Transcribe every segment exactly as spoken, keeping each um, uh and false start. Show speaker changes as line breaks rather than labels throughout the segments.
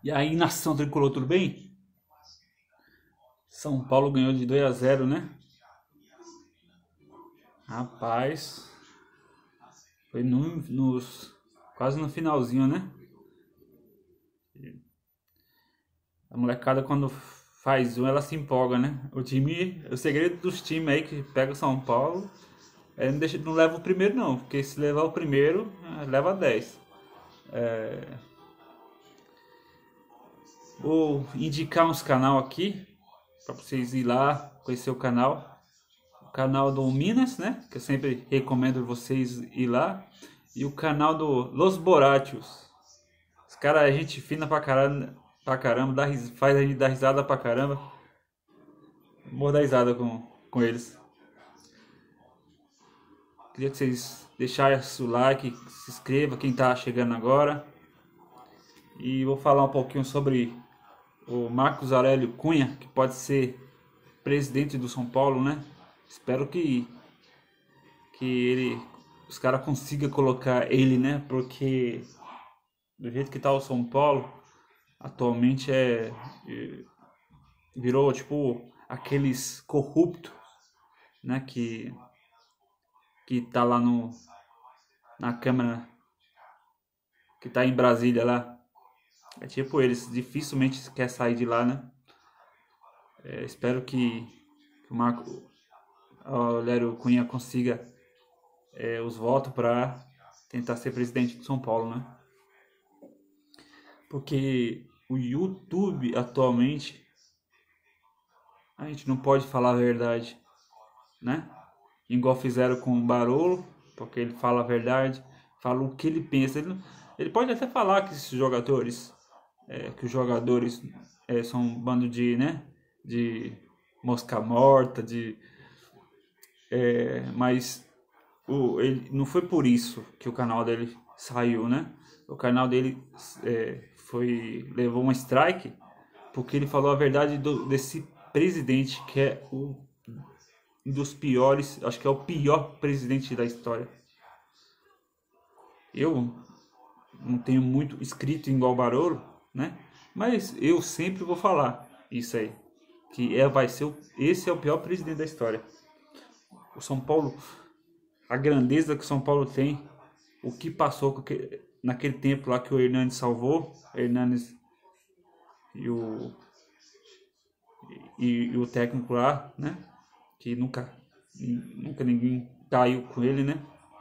E aí, nação tricolor, tudo bem? São Paulo ganhou de dois a zero, né? Rapaz, foi no, nos, quase no finalzinho, né? A molecada, quando faz um, ela se empolga, né? O time, o segredo dos times aí que pega o São Paulo é não, deixa, não leva o primeiro, não, porque se levar o primeiro, eh, leva dez. Vou indicar uns canal aqui para vocês ir lá conhecer o canal. O canal do Minas, né? Que eu sempre recomendo vocês ir lá. E o canal do Los Borachos. Os caras, a gente fina pra caramba, pra caramba dá, faz a gente dar risada pra caramba. Vou dar risada com, com eles. Queria que vocês deixassem o like, se inscreva quem tá chegando agora. E vou falar um pouquinho sobre o Marcos Aurélio Cunha, que pode ser presidente do São Paulo, né? Espero que que ele os caras consigam colocar ele, né? Porque do jeito que tá o São Paulo atualmente é, é virou tipo aqueles corruptos, né? Que que tá lá no na Câmara, que tá em Brasília lá. É tipo eles dificilmente quer sair de lá, né? É, espero que, que o Marco Aurélio Cunha consiga é, os votos para tentar ser presidente de São Paulo, né? Porque o YouTube atualmente a gente não pode falar a verdade, né? Igual fizeram com o Barolo, porque ele fala a verdade, fala o que ele pensa. Ele, ele pode até falar que esses jogadores, é, que os jogadores é, são um bando de, né? De mosca morta, de, é, mas o, ele, não foi por isso que o canal dele saiu, né? O canal dele é, foi levou um strike porque ele falou a verdade do, desse presidente que é o, um dos piores, acho que é o pior presidente da história. Eu não tenho muito escrito igual Barolo, né? Mas eu sempre vou falar isso aí, que é vai ser o, esse é o pior presidente da história. O São Paulo, a grandeza que o São Paulo tem, o que passou com aquele, naquele tempo lá que o Hernandes salvou, Hernandes e o e, e o técnico lá, né? Que nunca nunca ninguém caiu com ele, né?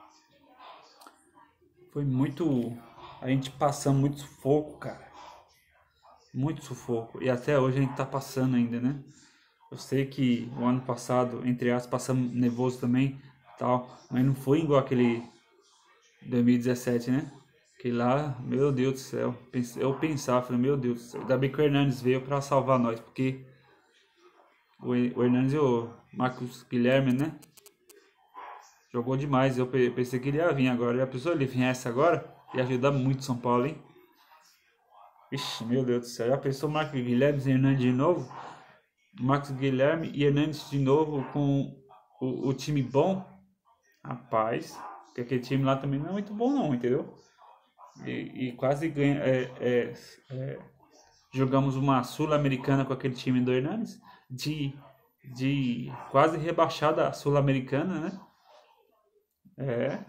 Foi muito. A gente passando muito sufoco, cara. Muito sufoco. E até hoje a gente tá passando ainda, né? Eu sei que o ano passado, entre aspas, passamos nervoso também, tal, mas não foi igual aquele dois mil e dezessete, né? Que lá, meu Deus do céu, eu pensava, falei, meu Deus do céu, ainda bem que o Hernandes veio pra salvar nós, porque o Hernandes e o Marcos Guilherme, né? Jogou demais, eu pensei que ele ia vir agora, e a pessoa ele viesse agora, ia ajudar muito São Paulo, hein? Ixi, meu Deus do céu, já pensou Marcos Guilherme e Hernandes de novo? Marcos Guilherme e Hernandes de novo com o, o time bom? Rapaz, porque aquele time lá também não é muito bom não, entendeu? E, e quase ganha, é, é, é, jogamos uma Sul-Americana com aquele time do Hernandes, de, de quase rebaixada Sul-Americana, né? É,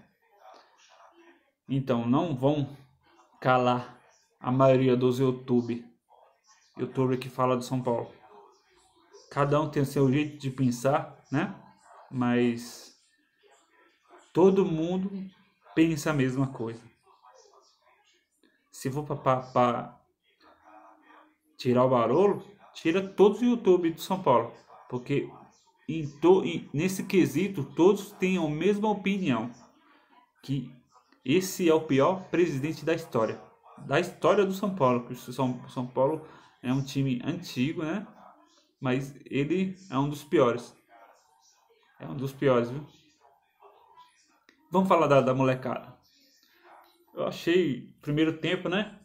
então não vão calar a maioria dos YouTube, YouTuber que fala do São Paulo. Cada um tem o seu jeito de pensar, né? Mas todo mundo pensa a mesma coisa. Se for para tirar o Barolo, tira todos os YouTube do São Paulo, porque em to, em, nesse quesito todos têm a mesma opinião, que esse é o pior presidente da história, da história do São Paulo. O São, São Paulo é um time antigo, né? Mas ele é um dos piores. É um dos piores, viu? Vamos falar da, da molecada. Eu achei primeiro tempo, né?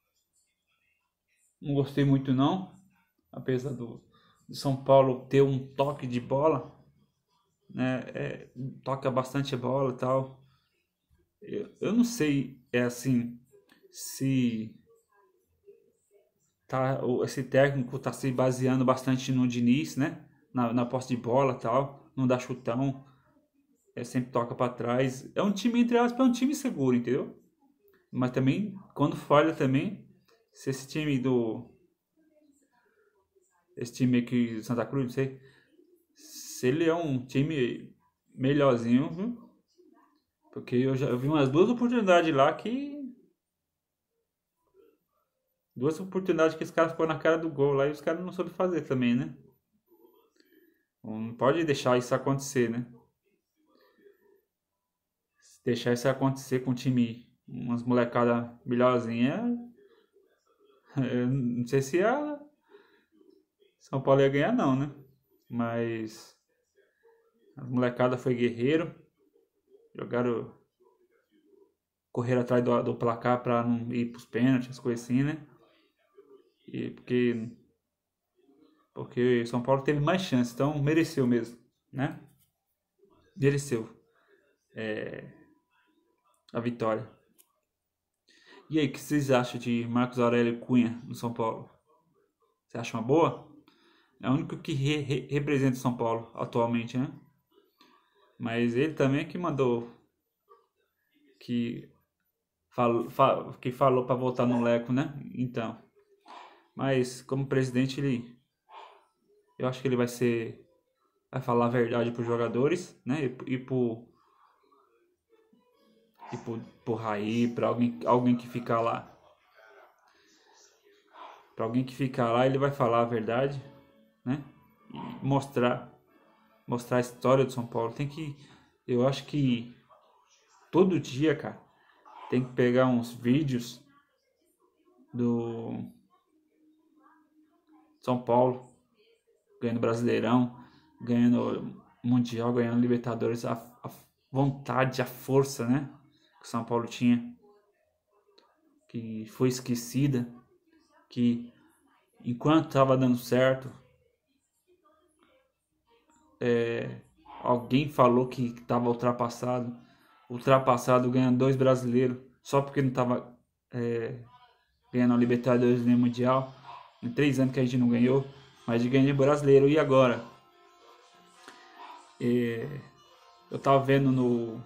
Não gostei muito não, apesar do, do São Paulo ter um toque de bola, né? É, toca bastante bola e tal. Eu, eu não sei, é assim, se tá, o- esse técnico tá se baseando bastante no Diniz, né? Na, na posse de bola e tal, não dá chutão, é, sempre toca pra trás. É um time, entre aspas, é um time seguro, entendeu? Mas também, quando falha também, se esse time do. Esse time aqui do Santa Cruz, não sei. Se ele é um time melhorzinho, viu? Porque eu já vi umas duas oportunidades lá que. Duas oportunidades que os caras foram na cara do gol lá e os caras não soube fazer também, né? Não pode deixar isso acontecer, né? Se deixar isso acontecer com um time, umas molecadas melhorzinhas, eu não sei se a São Paulo ia ganhar não, né? Mas a molecada foi guerreiro, jogaram, correram atrás do, do placar pra não ir pros pênaltis, as coisas assim, né? E porque, porque São Paulo teve mais chance, então mereceu mesmo, né? Mereceu a vitória. E aí, o que vocês acham de Marcos Aurélio Cunha no São Paulo? Você acha uma boa? É o único que re- re- representa o São Paulo atualmente, né? Mas ele também é que mandou, que falou, fa- que falou para votar no Leco, né? Então, mas como presidente ele, eu acho que ele vai ser, vai falar a verdade para os jogadores, né? E, e pro, e pro, pro Raí, para alguém, alguém que ficar lá, para alguém que ficar lá, ele vai falar a verdade, né? E mostrar, mostrar a história do São Paulo. Tem que, eu acho que todo dia, cara, tem que pegar uns vídeos do São Paulo ganhando Brasileirão, ganhando Mundial, ganhando Libertadores, a, a vontade, a força, né? Que o São Paulo tinha, que foi esquecida, que enquanto estava dando certo, é, alguém falou que estava ultrapassado, ultrapassado ganhando dois brasileiros, só porque não estava é, ganhando a Libertadores nem Mundial. Em três anos que a gente não ganhou, mas de ganhar brasileiro. E agora? É, eu tava vendo no,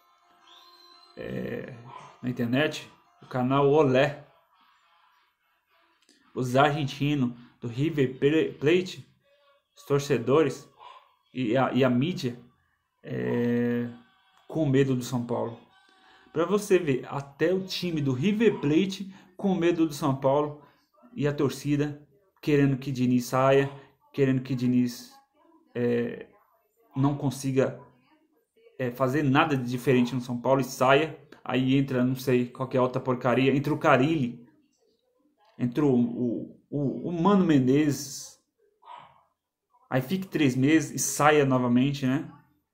na internet o canal Olé, os argentinos do River Plate, os torcedores e a, e a mídia é, com medo do São Paulo. Para você ver, até o time do River Plate com medo do São Paulo e a torcida querendo que Diniz saia, querendo que Diniz é, não consiga é, fazer nada de diferente no São Paulo e saia. Aí entra, não sei, qualquer outra porcaria, entra o Carille, entra o, o, o, o Mano Menezes, aí fique três meses e saia novamente, né?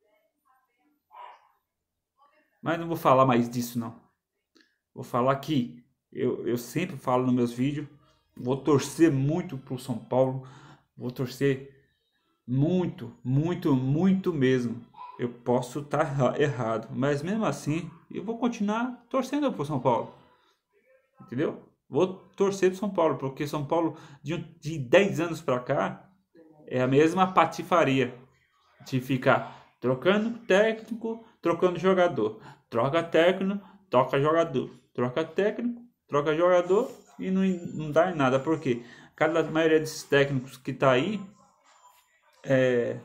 Mas não vou falar mais disso, não. Vou falar que eu, eu sempre falo nos meus vídeos, vou torcer muito pro São Paulo, vou torcer muito, muito, muito mesmo. Eu posso estar errado, mas mesmo assim eu vou continuar torcendo pro São Paulo, entendeu? Vou torcer pro São Paulo, porque São Paulo de, de dez anos pra cá é a mesma patifaria de ficar trocando técnico, trocando jogador, troca técnico, troca jogador, troca técnico, troca jogador e não, não dá em nada, porque cada maioria desses técnicos que tá aí, é,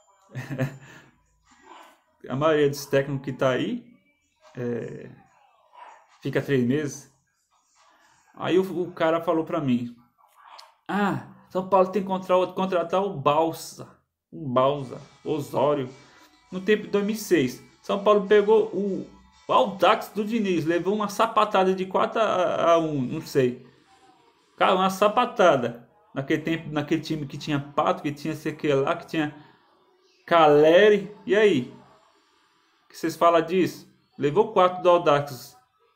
a maioria desses técnicos que tá aí é, fica três meses. Aí o, o cara falou pra mim: ah, São Paulo tem que contratar, contratar o Balsa, o Balsa, Osório. No tempo de dois mil e seis, São Paulo pegou o Audax do Diniz, levou uma sapatada de quatro a um, não sei. Cara, uma sapatada. Naquele tempo, naquele time que tinha Pato, que tinha sei que lá, que tinha Caleri. E aí? O que vocês falam disso? Levou quatro do Audax.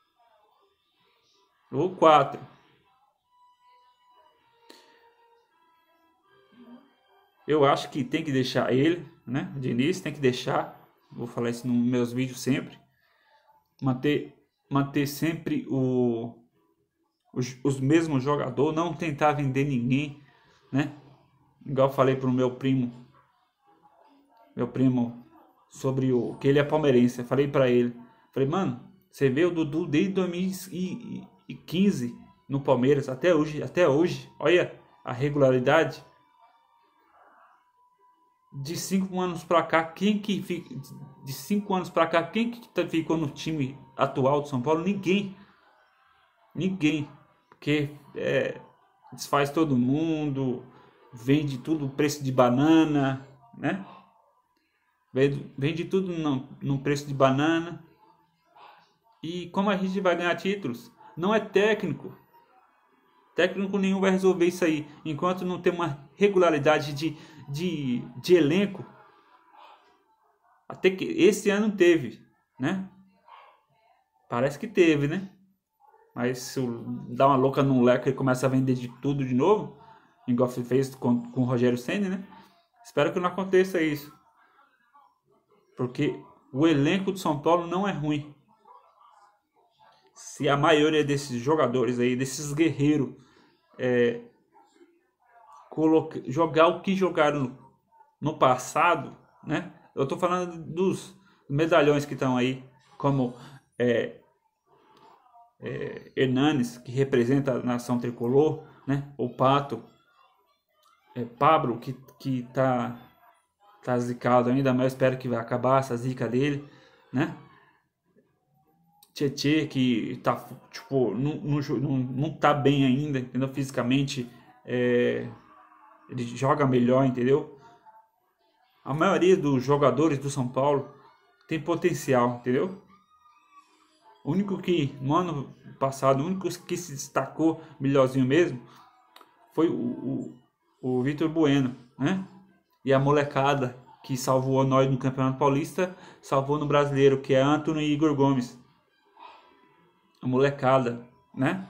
Levou quatro. Eu acho que tem que deixar ele, né? O Diniz tem que deixar. Vou falar isso nos meus vídeos sempre. Manter, manter sempre o, os, os mesmos jogadores, não tentar vender ninguém, né? Igual eu falei pro meu primo, meu primo, sobre o que ele é palmeirense. Eu falei pra ele, falei, mano, você vê o Dudu desde dois mil e quinze no Palmeiras, até hoje, até hoje, olha a regularidade. De cinco anos pra cá, quem que fica, de cinco anos pra cá, quem que ficou no time atual do São Paulo? Ninguém. Ninguém. Porque é, desfaz todo mundo, vende tudo preço de banana, né? Vende, vende tudo no, no preço de banana. E como a gente vai ganhar títulos? Não é técnico. Técnico nenhum vai resolver isso aí, enquanto não tem uma regularidade de, de, de elenco. Até que esse ano teve, né? Parece que teve, né? Mas se dá uma louca no leque e começa a vender de tudo de novo, igual fez com, com o Rogério Ceni, né? Espero que não aconteça isso. Porque o elenco do São Paulo não é ruim. Se a maioria desses jogadores aí, desses guerreiros, é, coloca, jogar o que jogaram no passado, né? Eu tô falando dos medalhões que estão aí, como é, é, Hernanes, que representa a nação tricolor, né? O Pato, é, Pablo, que, que tá, tá zicado ainda, mas eu espero que vai acabar essa zica dele, né? Tietê, que tá, tipo, não, não, não, não tá bem ainda, entendeu? Fisicamente, é, ele joga melhor, entendeu? A maioria dos jogadores do São Paulo tem potencial, entendeu? O único que, no ano passado, o único que se destacou melhorzinho mesmo foi o, o, o Vitor Bueno, né? E a molecada que salvou nós no Campeonato Paulista, salvou no Brasileiro, que é Antony e Igor Gomes. A molecada, né?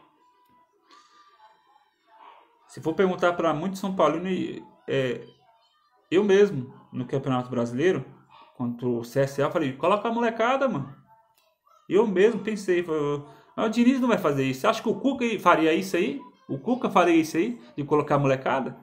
Se for perguntar para muitos São Paulinos, é, eu mesmo, no Campeonato Brasileiro, contra o C S A, falei, coloca a molecada, mano. Eu mesmo pensei, falei, mas o Diniz não vai fazer isso. Você acha que o Cuca faria isso aí? O Cuca faria isso aí, de colocar a molecada?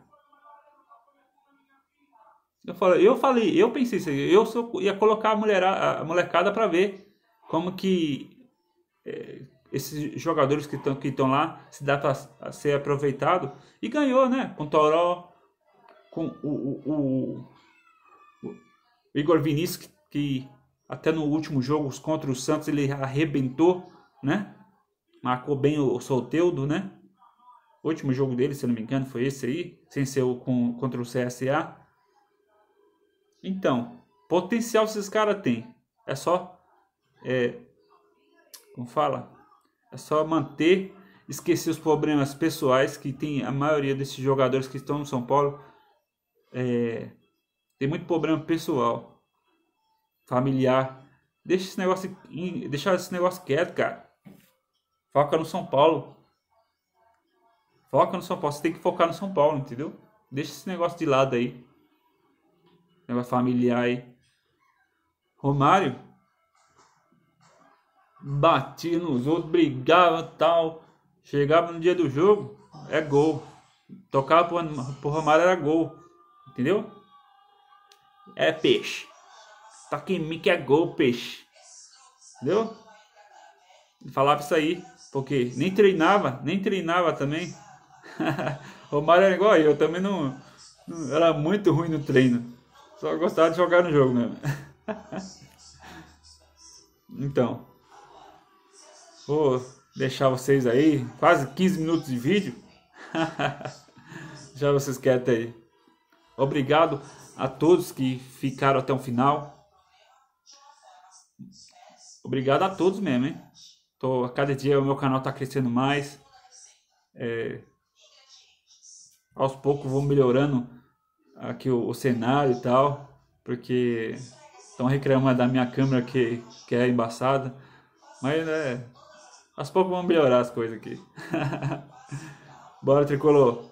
Eu falei, eu, falei, eu pensei isso aí, eu só ia colocar a, mulher, a molecada para ver como que é, esses jogadores que estão que estão lá se dá para ser aproveitado, e ganhou, né? Com o Toró, com o, o, o, o Igor Vinícius, que, que até no último jogo contra o Santos ele arrebentou, né? Marcou bem o, o Soteldo, né? O último jogo dele, se não me engano, foi esse aí, sem ser o com, contra o C S A. Então, potencial esses caras têm. É só é, como fala? É só manter, esquecer os problemas pessoais que tem a maioria desses jogadores que estão no São Paulo. É, tem muito problema pessoal, familiar. Deixa esse negócio, deixa esse negócio quieto, cara. Foca no São Paulo. Foca no São Paulo. Você tem que focar no São Paulo, entendeu? Deixa esse negócio de lado aí. Negócio familiar aí. Romário batia nos outros, brigava tal. Chegava no dia do jogo, é gol. Tocava pro, pro Romário, era gol. Entendeu? É peixe. Toca em mim que é gol, peixe. Entendeu? Ele falava isso aí. Porque nem treinava, nem treinava também. Romário era igual eu, também não, não. Era muito ruim no treino. Só gostava de jogar no jogo mesmo. Então, vou deixar vocês aí, quase quinze minutos de vídeo. Já vocês quietos aí. Obrigado a todos que ficaram até o final. Obrigado a todos mesmo, hein? Tô, a cada dia o meu canal tá crescendo mais. É, aos poucos vou melhorando aqui o, o cenário e tal, porque estão reclamando da minha câmera que, que é embaçada, mas né, aos poucos vamos melhorar as coisas aqui. Bora, Tricolor!